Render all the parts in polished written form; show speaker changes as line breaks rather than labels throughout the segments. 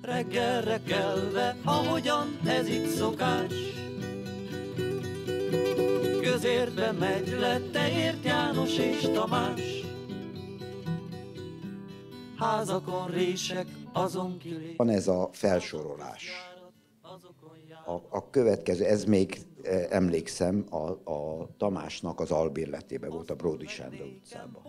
reggelre kelve, ahogyan ez itt szokás. Közértbe megy le, te ért János és Tamás. Házakon rések, azon kilép.
Van ez a felsorolás. A következő, ez még emlékszem, a Tamásnak az albérletében volt a Bródi Sándor utcában,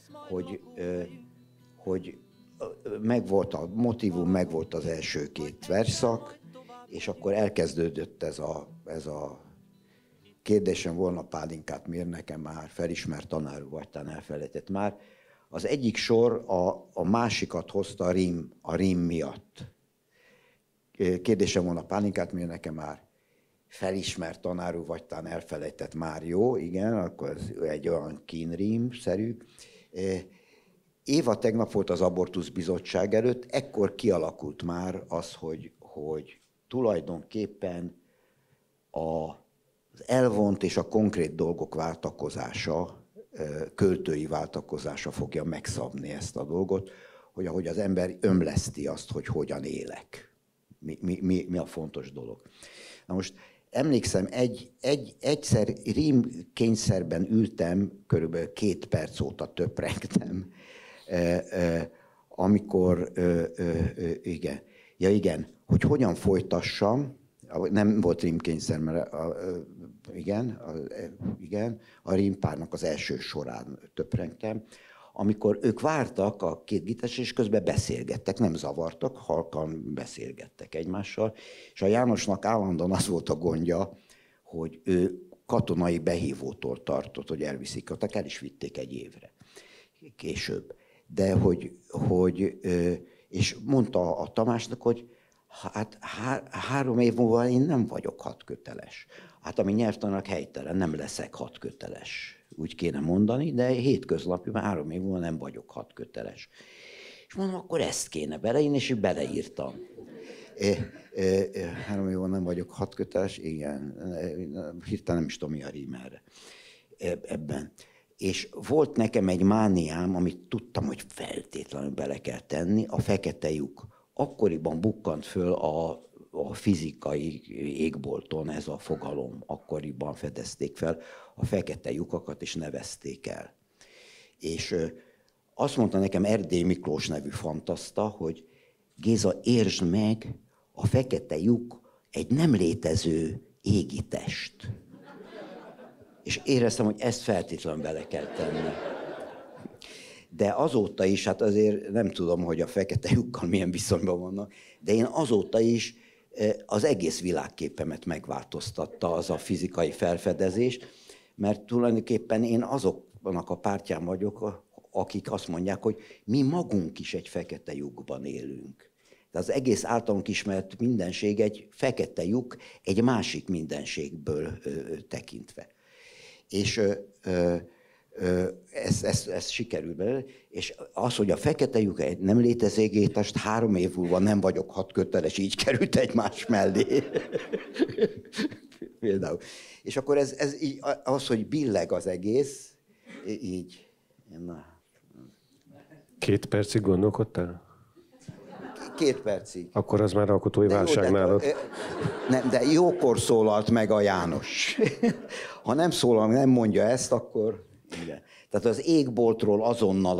hogy megvolt a motívum, megvolt az első két versszak, és akkor elkezdődött ez a kérdésem volna pálinkát, miért nekem már felismert tanár vagy, tán elfelejtett már. Az egyik sor a másikat hozta a rím miatt. Kérdésem volna pálinkát, miért nekem már felismert tanárú vagy, tán elfelejtett már, jó, igen, akkor ez egy olyan kínrím-szerű. Éva tegnap volt az abortusz bizottság előtt, ekkor kialakult már az, hogy tulajdonképpen az elvont és a konkrét dolgok váltakozása, költői váltakozása fogja megszabni ezt a dolgot, hogy ahogy az ember ömleszti azt, hogy hogyan élek. Mi a fontos dolog. Na most emlékszem, egyszer rímkényszerben ültem, körülbelül 2 perc óta töprengtem, amikor, igen, hogy hogyan folytassam, nem volt rímkényszer, mert a rímpárnak az első során töprengtem, amikor ők vártak a 2 gitáros, és közben beszélgettek, nem zavartak, halkan beszélgettek egymással, és a Jánosnak állandóan az volt a gondja, hogy ő katonai behívótól tartott, hogy elviszik, ott el is vitték 1 évre később. De és mondta a Tamásnak, hogy hát 3 év múlva én nem vagyok hadköteles. Hát ami nyelvtanak helytelen, nem leszek hadköteles. Úgy kéne mondani, de hétköznapi, már 3 év múlva nem vagyok hadköteles. És mondom, akkor ezt kéne beleírni, és beleírtam. 3 év múlva nem vagyok hadköteles, igen, hirtelen nem is tudom, mi a rím erre ebben. És volt nekem egy mániám, amit tudtam, hogy feltétlenül bele kell tenni, a fekete lyuk. Akkoriban bukkant föl a fizikai égbolton ez a fogalom, akkoriban fedezték fel a fekete lyukakat, és nevezték el. És azt mondta nekem Erdély Miklós nevű fantaszta, hogy Géza, értsd meg, a fekete lyuk egy nem létező égi test. És éreztem, hogy ezt feltétlenül bele kell tenni. De azóta is, hát azért nem tudom, hogy a fekete lyukkal milyen viszonyban vannak, de én azóta is az egész világképemet megváltoztatta az a fizikai felfedezés, mert tulajdonképpen én azoknak a pártján vagyok, akik azt mondják, hogy mi magunk is egy fekete lyukban élünk. De az egész általunk ismert mindenség egy fekete lyuk, egy másik mindenségből tekintve. És ez sikerül belőle, és az, hogy a fekete lyuk egy nem létező égétest, 3 év múlva nem vagyok hadköteles, így került egymás mellé. Például. És akkor ez így, az, hogy billeg az egész, így. Na.
2 percig gondolkodtál?
2 percig.
Akkor az már alkotói válság nálad.
Nem, de jókor szólalt meg a János. Ha nem szólal, nem mondja ezt, akkor... Igen. Tehát az égboltról azonnal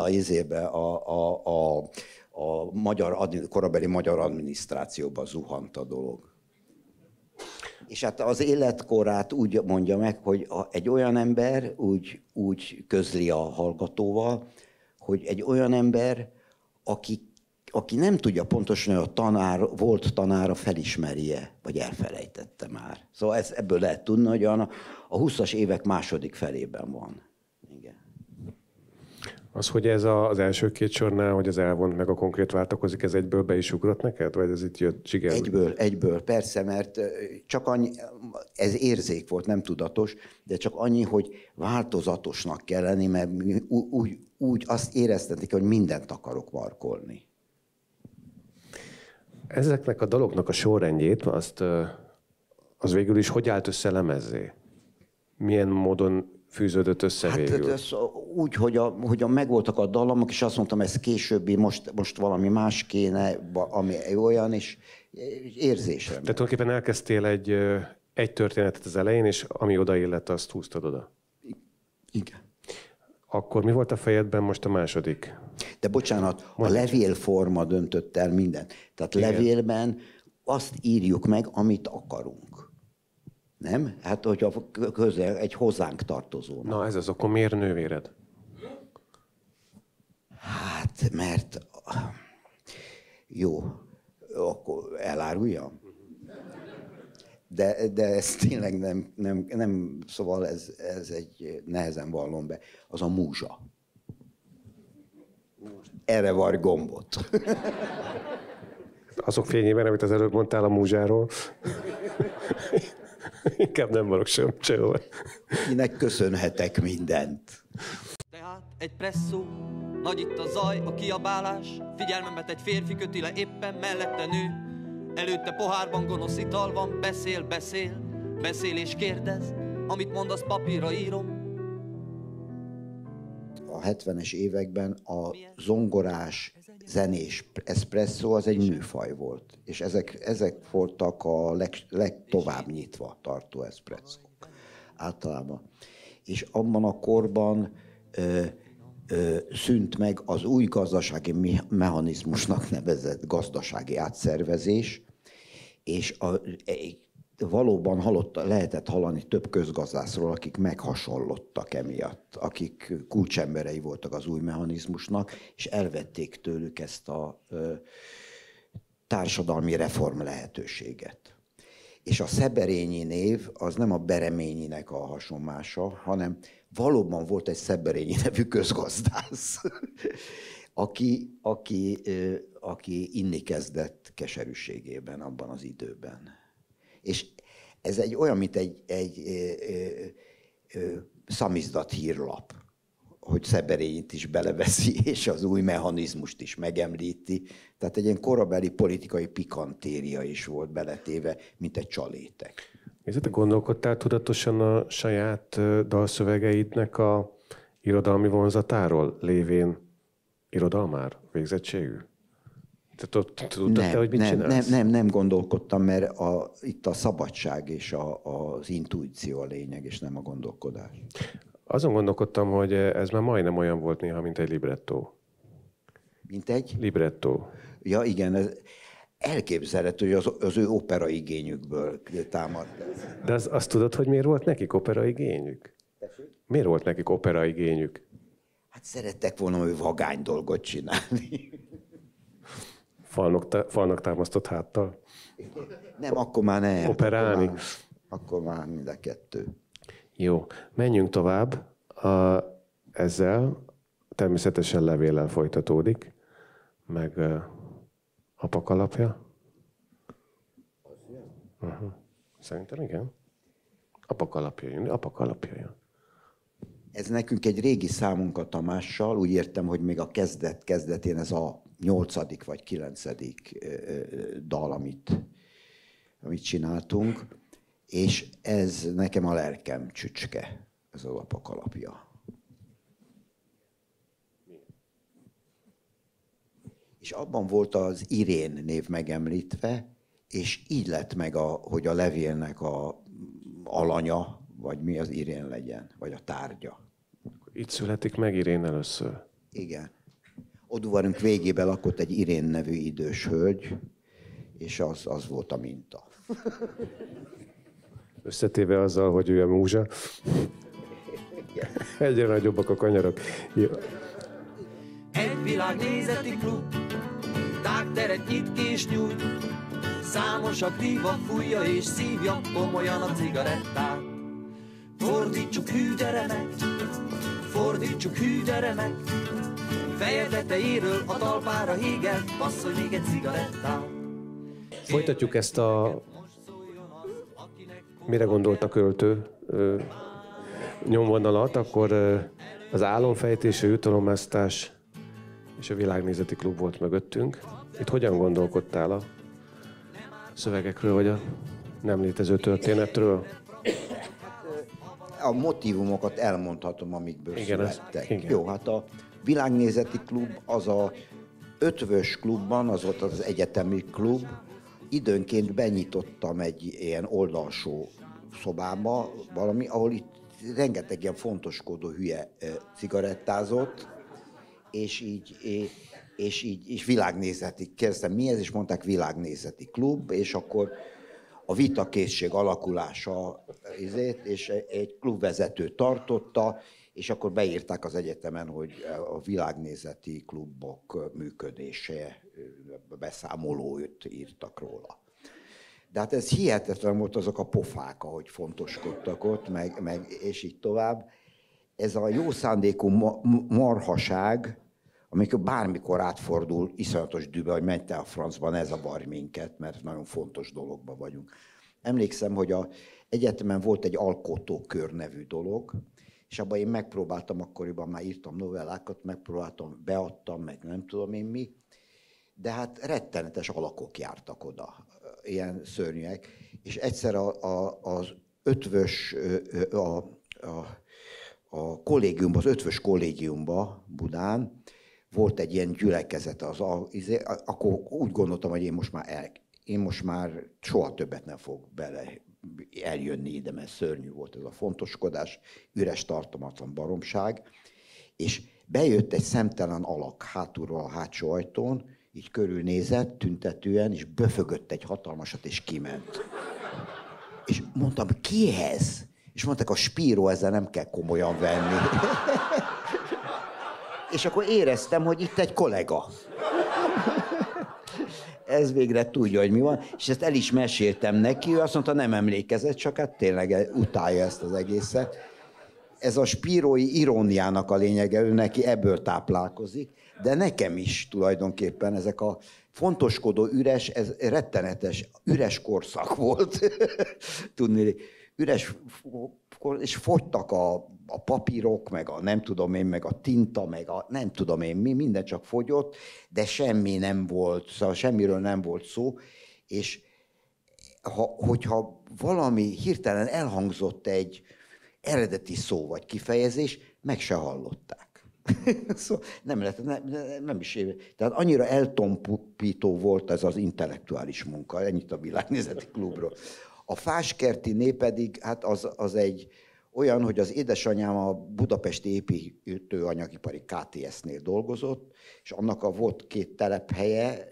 a korabeli magyar adminisztrációba zuhant a dolog. És hát az életkorát úgy mondja meg, hogy egy olyan ember úgy közli a hallgatóval, hogy egy olyan ember, aki nem tudja pontosan, hogy volt tanára felismerje, vagy elfelejtette már. Szóval ebből lehet tudni, hogy a 20-as évek második felében van. Igen.
Az, hogy ez az első 2 sornál, hogy az elvont meg a konkrét váltakozik, ez egyből be is ugrott neked? Vagy ez itt jött sikerül?
Egyből, persze, mert csak annyi, ez érzék volt, nem tudatos, de csak annyi, hogy változatosnak kell lenni, mert úgy azt éreztetik, hogy mindent akarok markolni.
Ezeknek a daloknak a sorrendjét, az végül is hogy állt össze lemezzé? Milyen módon fűződött össze végül?
Ez úgy, hogy megvoltak a dallamok, és azt mondtam, ez későbbi, most valami más kéne, ami olyan, és érzésem.
Tehát tulajdonképpen elkezdtél egy történetet az elején, és ami odaillett, azt húztad oda.
Igen.
Akkor mi volt a fejedben most a második?
De bocsánat, a levélforma döntött el mindent. Tehát igen. Levélben azt írjuk meg, amit akarunk. Nem? Hát, hogyha közel egy hozzánk tartozó.
Na ez az, akkor miért nővéred?
Hát, mert... Jó, akkor eláruljam. De ez tényleg nem szóval ez egy nehezen vallom be. Az a múzsa. Erre var gombot.
Azok fényében, amit az előbb mondtál a múzsáról. Inkább nem valok sehol.
Kinek köszönhetek mindent.
Tehát egy presszó, nagy itt a zaj, a kiabálás, figyelmemet egy férfi köti le éppen mellette nő. Előtte pohárban gonosz ital van, beszél és kérdez, amit mond, az papírra írom.
A 70-es években a zongorás, zenés eszpresszó az egy műfaj volt, és ezek voltak a legtovább nyitva tartó eszpresszó általában. És abban a korban szűnt meg az új gazdasági mechanizmusnak nevezett gazdasági átszervezés, és valóban lehetett hallani több közgazdászról, akik meghasonlottak emiatt, akik kulcsemberei voltak az új mechanizmusnak, és elvették tőlük ezt a társadalmi reform lehetőséget. És a Szeberényi név az nem a Bereményinek a hasonmása, hanem valóban volt egy Szeberényi nevű közgazdász, aki inni kezdett keserűségében abban az időben. És ez olyan, mint egy szamizdat hírlap, hogy Szeberényit is beleveszi, és az új mechanizmust is megemlíti. Tehát egy ilyen korabeli politikai pikantéria is volt beletéve, mint egy csalétek.
Te gondolkodtál tudatosan a saját dalszövegeidnek a irodalmi vonzatáról, lévén irodalmár végzettségű? Tudtad, hogy mit csinálsz?
Nem gondolkodtam, mert itt a szabadság és az intuíció a lényeg, és nem a gondolkodás.
Azon gondolkodtam, hogy ez már majdnem olyan volt néha, mint egy librettó.
Mint egy?
Librettó.
Ja, igen. Ez elképzelhető, hogy az ő operaigényükből támad.
De azt tudod, hogy miért volt nekik operaigényük? Miért volt nekik operaigényük?
Hát szerettek volna hogy vagány dolgot csinálni.
Falnak támasztott háttal?
Nem, akkor már nem.
Operálni?
Akkor már mind a kettő.
Jó, menjünk tovább. Ezzel természetesen levéllel folytatódik, meg apakalapja. Szerintem igen. Apakalapja jön.
Ez nekünk egy régi számunk a Tamással, úgy értem, hogy még a kezdetén ez a 8. vagy 9. dal, amit csináltunk, és ez nekem a lelkem csücske, ez az apakalapja. És abban volt az Irén név megemlítve, és így lett meg, hogy a levélnek a alanya, vagy mi az Irén legyen, vagy a tárgya.
Itt születik meg Irén először.
Igen. Udvarunk végében lakott egy Irén nevű idős hölgy, és az volt a minta.
Összetéve azzal, hogy ő a múzsa. Egyre nagyobbak a kanyarok. Jó.
Egy világnézeti klub, tágteret nyit és nyújt, számos aktíva fújja és szívja komolyan a cigarettát. Fordítsuk hű gyere meg, feje tetejéről a talpára hígelt, passzolj még egy cigarettát.
Folytatjuk ezt a... Mire gondolt a költő nyomvonalat, akkor az álomfejtés, a jutalomáztás és a világnézeti klub volt mögöttünk. Itt hogyan gondolkodtál a szövegekről, vagy a nem létező történetről?
a motívumokat elmondhatom, amikből
Igen,
születtek.
igen.
Jó, hát a Világnézeti Klub az a Ötvös klubban, az volt az egyetemi klub, időnként benyitottam egy ilyen oldalsó szobába valami, ahol itt rengeteg ilyen fontoskodó hülye cigarettázott, és így világnézeti, kérdeztem mi ez, és mondták Világnézeti Klub, és akkor a vitakészség alakulása, és egy klubvezető tartotta, és akkor beírták az egyetemen, hogy a világnézeti klubok működése, beszámolót írtak róla. De hát ez hihetetlen volt, azok a pofák, ahogy fontoskodtak ott, meg és így tovább. Ez a jó szándékú marhaság, amikor bármikor átfordul iszonyatos dübe, hogy menj te a francban, ne zavarj minket, mert nagyon fontos dologban vagyunk. Emlékszem, hogy az egyetemen volt egy alkotókör nevű dolog, és abban én megpróbáltam, akkoriban már írtam novellákat, megpróbáltam, beadtam, meg nem tudom én mi, de hát rettenetes alakok jártak oda, ilyen szörnyűek, és egyszer az ötvös, a kollégiumban, az ötvös kollégiumban Budán volt egy ilyen gyülekezet, akkor úgy gondoltam, hogy én most már soha többet nem fog eljönni ide, mert szörnyű volt ez a fontoskodás, üres, tartalmatlan baromság, és bejött egy szemtelen alak hátulról a hátsó ajtón, így körülnézett tüntetően, és böfögött egy hatalmasat, és kiment. És mondtam, ki ez? És mondták, a Spiro, ezzel nem kell komolyan venni. És akkor éreztem, hogy itt egy kollega. Ez végre tudja, hogy mi van. És ezt el is meséltem neki, ő azt mondta, nem emlékezett, csak hát tényleg utálja ezt az egészet. Ez a spírói iróniának a lényege, ő neki ebből táplálkozik, de nekem is tulajdonképpen ezek a fontoskodó üres, ez rettenetes, üres korszak volt. Tudni, üres, és fogytak a papírok, meg a nem tudom én, meg a tinta, meg a nem tudom én mi, minden csak fogyott, de semmi nem volt, szóval semmiről nem volt szó, és hogyha valami hirtelen elhangzott egy eredeti szó vagy kifejezés, meg se hallották. Szóval nem is éve. Tehát annyira eltompító volt ez az intellektuális munka, ennyit a Világnézeti Klubról. A Fáskertiné pedig, hát az egy olyan, hogy az édesanyám a budapesti építőanyagipari KTS-nél dolgozott, és annak volt két telephelye,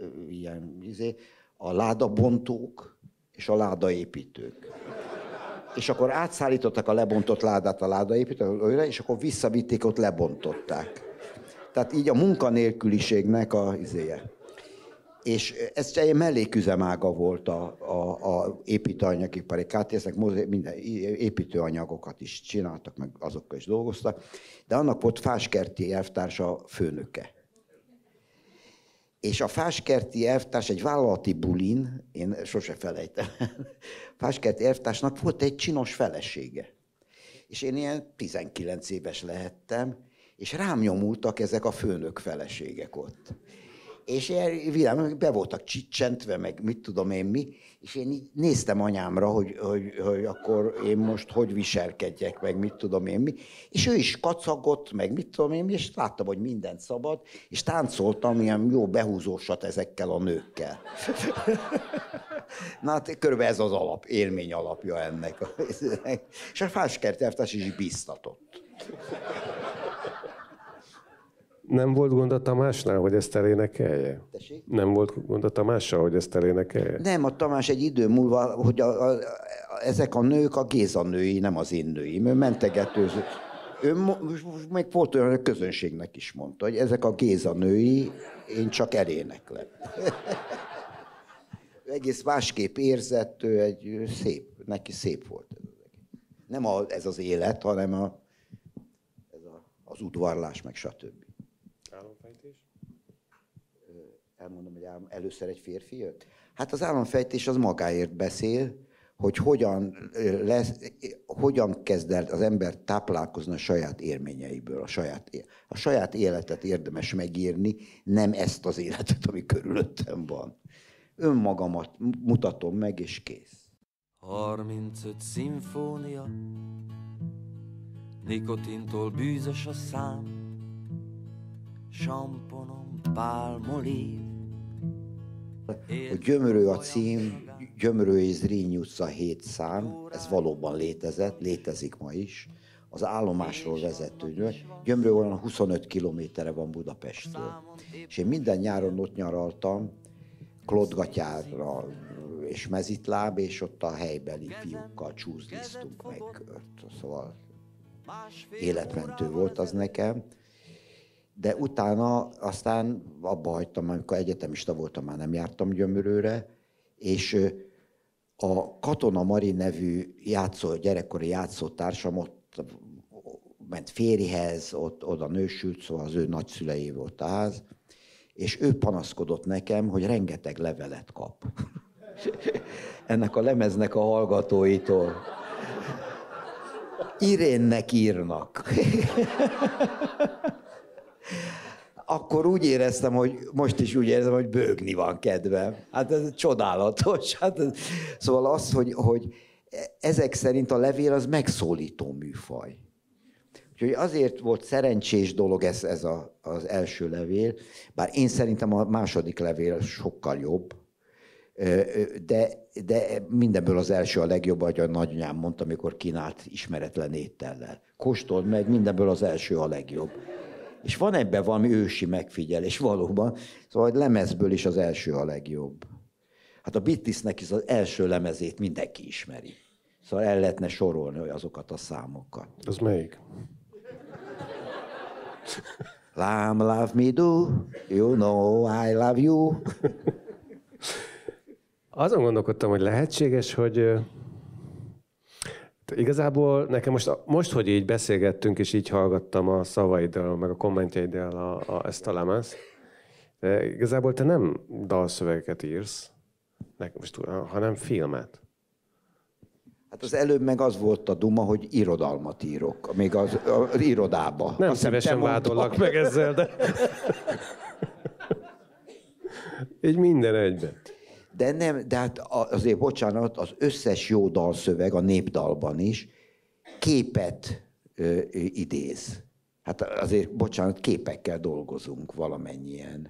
a ládabontók és a ládaépítők. És akkor átszállítottak a lebontott ládát a ládaépítőre, és akkor visszavitték, ott lebontották. Tehát így a munkanélküliségnek a izéje. És ez egy melléküzemága volt a építőanyagipari KTS-nek, minden építőanyagokat is csináltak, meg azokkal is dolgoztak, de annak volt Fáskerti elvtársa főnöke. És a Fáskerti elvtárs egy vállalati bulin, én sose felejtem, Fáskerti elvtársnak volt egy csinos felesége. És én ilyen 19 éves lehettem, és rám nyomultak ezek a főnök feleségek ott. És be voltak csicsentve, meg mit tudom én mi, és én így néztem anyámra, hogy akkor én most hogy viselkedjek, meg mit tudom én mi, és ő is kacagott, meg mit tudom én mi, és láttam, hogy mindent szabad, és táncoltam ilyen jó behúzósat ezekkel a nőkkel. Na hát körülbelül ez az élmény alapja ennek. És a Fáskerti elvtárs is bíztatott.
Nem volt gond a Tamásnál, hogy ezt elénekelje?
Tessék?
Nem volt gond a Tamással, hogy ezt elénekelje?
Nem, a Tamás egy idő múlva, hogy ezek a nők a Géza női, nem az én nőim. Ő mentegetőző. Ő még volt olyan, hogy a közönségnek is mondta, hogy ezek a Géza női, én csak eléneklem. Ő egész másképp érzett, ő neki szép volt. Nem ez az élet, hanem az udvarlás, meg stb.
Álomfejtés?
Elmondom, hogy először egy férfi jött. Hát az álomfejtés az magáért beszél, hogy hogyan kezd el az ember táplálkozni a saját élményeiből, a saját életet érdemes megírni, nem ezt az életet, ami körülöttem van. Önmagamat mutatom meg, és kész.
35 szimfónia, nikotintól bűzös a szám, samponom pálmolív.
A Gyömrő a cím, Gyömrő és Zrínyi utca 7 szám, ez valóban létezett, létezik ma is. Az állomásról vezető. Gyömrő olyan 25 kilométerre van Budapesttől. És én minden nyáron ott nyaraltam, Klotgatyára és Mezitláb, és ott a helybeli fiúkkal csúszlisztunk meg. Szóval életmentő volt az nekem. De utána aztán abba hagytam, amikor egyetemista voltam, már nem jártam Gyömrőre, és a Katona Mari nevű gyerekkori játszótársam ott ment férjhez, oda nősült, szóval az ő nagyszülei volt a ház, és ő panaszkodott nekem, hogy rengeteg levelet kap. Ennek a lemeznek a hallgatóitól. Irénnek írnak. Akkor úgy éreztem, hogy most is úgy érzem, hogy bőgni van kedvem. Hát ez csodálatos. Szóval az, hogy ezek szerint a levél az megszólító műfaj. Úgyhogy azért volt szerencsés dolog ez az első levél, bár én szerintem a második levél sokkal jobb, de mindenből az első a legjobb, ahogy a nagyanyám mondta, amikor kínált ismeretlen étellel. Kóstold meg, mindenből az első a legjobb. És van ebben valami ősi megfigyelés valóban, szóval a lemezből is az első a legjobb. Hát a Beatlesnek is az első lemezét mindenki ismeri. Szóval el lehetne sorolni azokat a számokat.
Az melyik?
Lám, love me do, you know I love you.
Azon gondolkodtam, hogy lehetséges, hogy igazából nekem most, hogy így beszélgettünk, és így hallgattam a szavaiddal, meg a kommentjeiddel ezt a lemezt, de igazából te nem dalszövegeket írsz, hanem filmet.
Hát az előbb meg az volt a duma, hogy irodalmat írok, még az irodába.
Nem szívesen vádollak meg ezzel, de... Így minden egyben.
De hát azért, bocsánat, az összes jó dalszöveg a népdalban is képet idéz. Hát azért, bocsánat, képekkel dolgozunk valamennyien.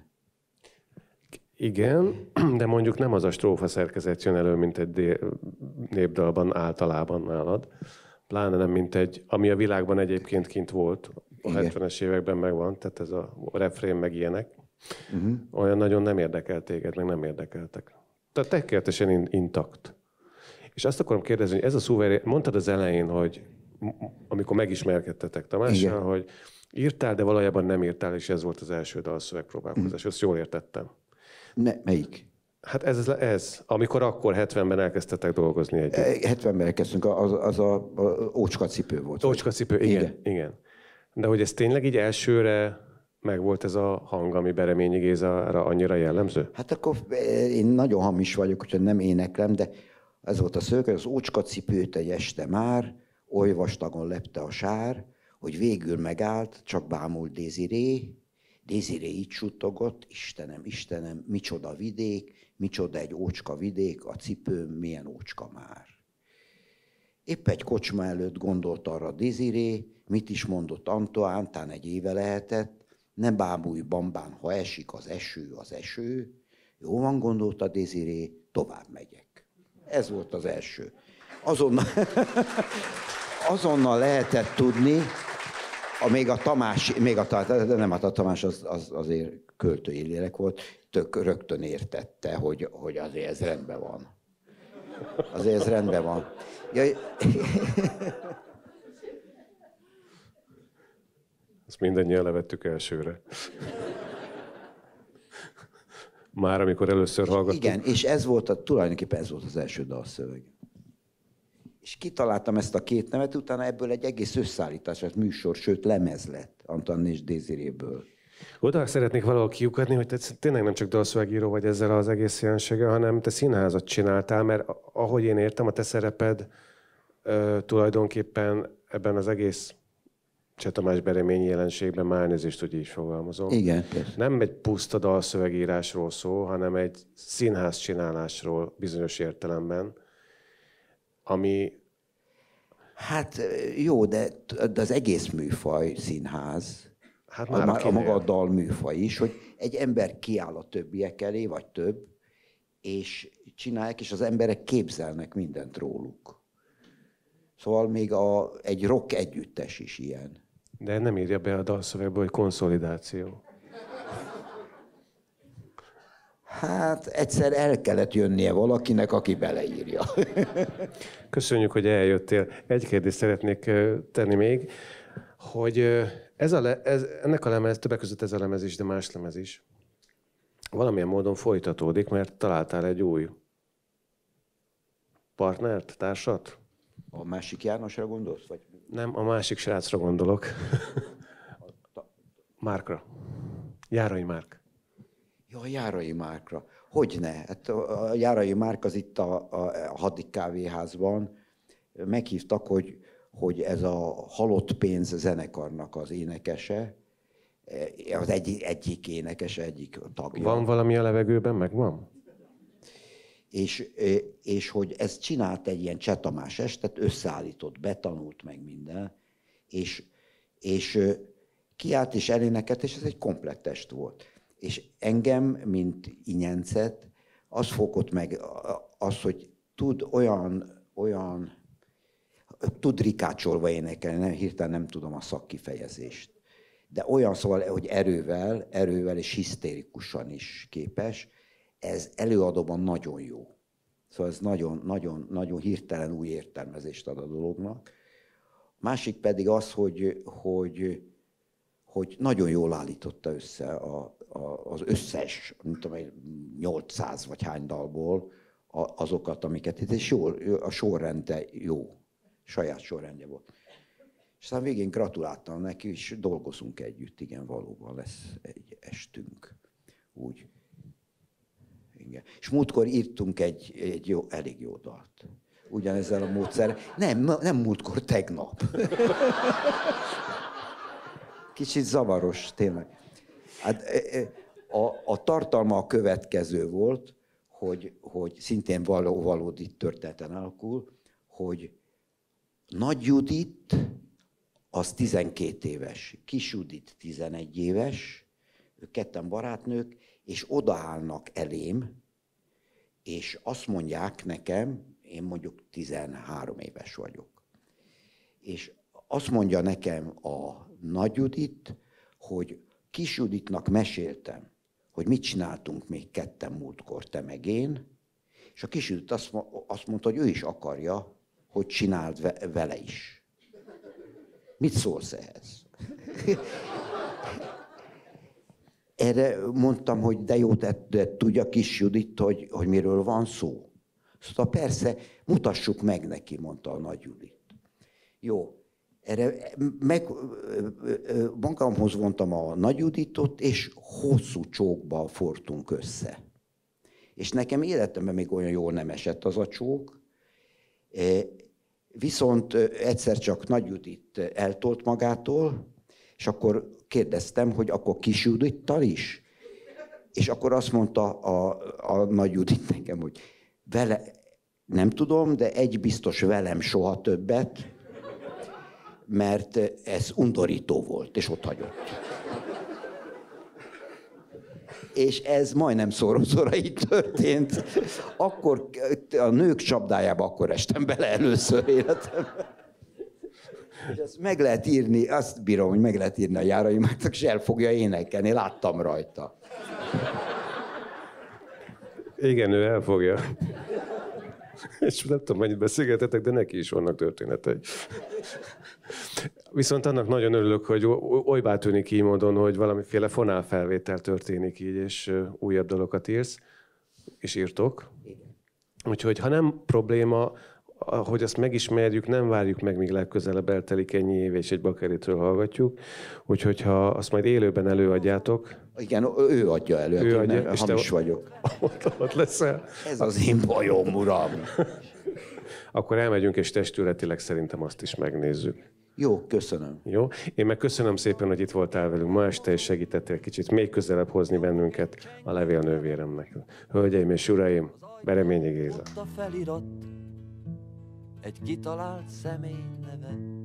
Igen, de mondjuk nem az a strófa szerkezet jön elő, mint egy népdalban általában nálad. Pláne nem, mint egy, ami a világban egyébként kint volt, a 70-es években megvan, tehát ez a refrén meg ilyenek. Olyan nagyon nem érdekel téged, meg nem érdekeltek. Tehát tökéletesen intakt. És azt akarom kérdezni, hogy ez a szuverén, mondtad az elején, hogy amikor megismerkedtetek Tamással, hogy írtál, de valójában nem írtál, és ez volt az első dalszövegpróbálkozás. Ezt jól értettem.
Melyik?
Hát ez, amikor akkor 70-ben elkezdtetek dolgozni együtt.
70-ben elkezdtünk, az a ócskacipő volt.
Ócskacipő, igen. De hogy ez tényleg így elsőre meg volt ez a hang, ami Bereményi Gézára annyira jellemző?
Hát akkor én nagyon hamis vagyok, úgyhogy nem éneklem, de ez volt a szöveg, hogy az ócskacipőt egy este már, oly vastagon lepte a sár, hogy végül megállt, csak bámult Désiré. Désiré így suttogott, Istenem, Istenem, micsoda vidék, micsoda egy ócska vidék, a cipőm milyen ócska már. Épp egy kocsma előtt gondolt arra Désiré, mit is mondott Antoine, tán egy éve lehetett, ne bámulj bambán, ha esik az eső. Jó van, gondolta Désiré, tovább megyek. Ez volt az első. Azonnal lehetett tudni, még a Tamás, nem a Tamás az azért költői lélek volt, rögtön értette, hogy azért ez rendben van. Azért ez rendben van.
Ezt mindannyian levettük elsőre. Már amikor először hallgattuk.
Igen, és tulajdonképpen ez volt az első dalszöveg. És kitaláltam ezt a két nevet, utána ebből egy egész összeállítás, műsor, sőt lemez lett Antoine és Désiréből.
Oda szeretnék valahol kiukadni, hogy te tényleg nem csak dalszövegíró vagy ezzel az egész jelenséggel, hanem te színházat csináltál, mert ahogy én értem, a te szereped tulajdonképpen ebben az egész Cseh Tamás Bereményi jelenségben, már elnézést, hogy így fogalmazom.
Igen, persze.
Nem egy puszta dalszövegírásról szól, hanem egy színház csinálásról bizonyos értelemben, ami
Hát jó, de az egész műfaj színház,
Hát
a maga a dalműfaj is, hogy egy ember kiáll a többiek elé, vagy több, és csinálják, és az emberek képzelnek mindent róluk. Szóval még egy rock együttes is ilyen.
De nem írja be a dalszövegbe, hogy konszolidáció.
Hát egyszer el kellett jönnie valakinek, aki beleírja.
Köszönjük, hogy eljöttél. Egy kérdést szeretnék tenni még, hogy ennek a lemez, többek között ez a lemez is, de más lemez is, valamilyen módon folytatódik, mert találtál egy új partnert, társat?
A másik Jánosra gondolsz? Vagy?
Nem, a másik srácra gondolok. Márkra. Járai Márk.
Ja, a Járai Márkra. Hogyne? Hát a Járai Márk az itt a Hadik kávéházban meghívtak, hogy ez a Halott Pénz zenekarnak az énekese, az egyik énekese, egyik tagja.
Van valami a levegőben? Megvan?
És hogy ez csinált egy ilyen Cseh Tamás estet, összeállított, betanult meg minden, és kiállt és elénekelt, és ez egy komplett test volt. És engem, mint Inyencet, az fogott meg, az, hogy tud rikácsolva énekelni, hirtelen nem tudom a szakkifejezést. De olyan szóval, hogy erővel és hisztérikusan is képes, ez előadóban nagyon jó. Szóval ez nagyon hirtelen új értelmezést ad a dolognak. Másik pedig az, hogy nagyon jól állította össze az összes, nem tudom, 800 vagy hány dalból azokat, amiket itt, és a sorrendje jó, saját sorrendje volt. És aztán végén gratuláltam neki, és dolgozunk együtt, igen, valóban lesz egy estünk. Úgy. Igen. És múltkor írtunk egy elég jó dalt. Ugyanezzel a módszer. Nem múltkor, tegnap. Kicsit zavaros, tényleg. Hát, a tartalma a következő volt, hogy szintén valódi történeten alakul, hogy Nagy Judit az 12 éves, Kis Judit 11 éves, ők ketten barátnők, és odaállnak elém, és azt mondják nekem, én mondjuk 13 éves vagyok, és azt mondja nekem a Nagy Judit, hogy Kis Juditnak meséltem, hogy mit csináltunk még ketten múltkor, te meg én, és a Kis Judit azt mondta, hogy ő is akarja, hogy csináld vele is. Mit szólsz ehhez? Erre mondtam, hogy de jó, de tudja Kis Judit, hogy miről van szó. Szóval persze, mutassuk meg neki, mondta a Nagy Judit. Jó. Erre magamhoz vontam a Nagy Juditot, és hosszú csókba fortunk össze. És nekem életemben még olyan jól nem esett az a csók, viszont egyszer csak Nagy Judit eltolt magától, és akkor kérdeztem, hogy akkor Kis Judittal is? És akkor azt mondta a Nagy Judit nekem, hogy vele, nem tudom, de egy biztos, velem soha többet, mert ez undorító volt, és ott hagyott. És ez majdnem szoroszora így történt. Akkor a nők csapdájába akkor estem bele először életemben. És ezt meg lehet írni, azt bírom, hogy meg lehet írni a Járai Márknak, és el fogja énekelni, láttam rajta.
Igen, ő elfogja. És nem tudom, mennyit beszélgetetek, de neki is vannak történetei. Viszont annak nagyon örülök, hogy olybá tűnik így módon, hogy valamiféle fonálfelvétel történik így, és újabb dalokat írsz, és írtok. Úgyhogy ha nem probléma, hogy azt megismerjük, nem várjuk meg, míg legközelebb eltelik ennyi év, és egy Bakeritről hallgatjuk. Úgyhogy ha azt majd élőben előadjátok...
Igen, ő adja elő,
ő adja,
én hamis vagyok.
Ott leszel.
Ez az én bajom, uram.
Akkor elmegyünk, és testületileg szerintem azt is megnézzük.
Jó, köszönöm.
Jó. Én meg köszönöm szépen, hogy itt voltál velünk ma este, és segítettél kicsit még közelebb hozni bennünket a levélnővéremnek. Hölgyeim és uraim, Bereményi Géza.
A felirat, egy kitalált személy neve.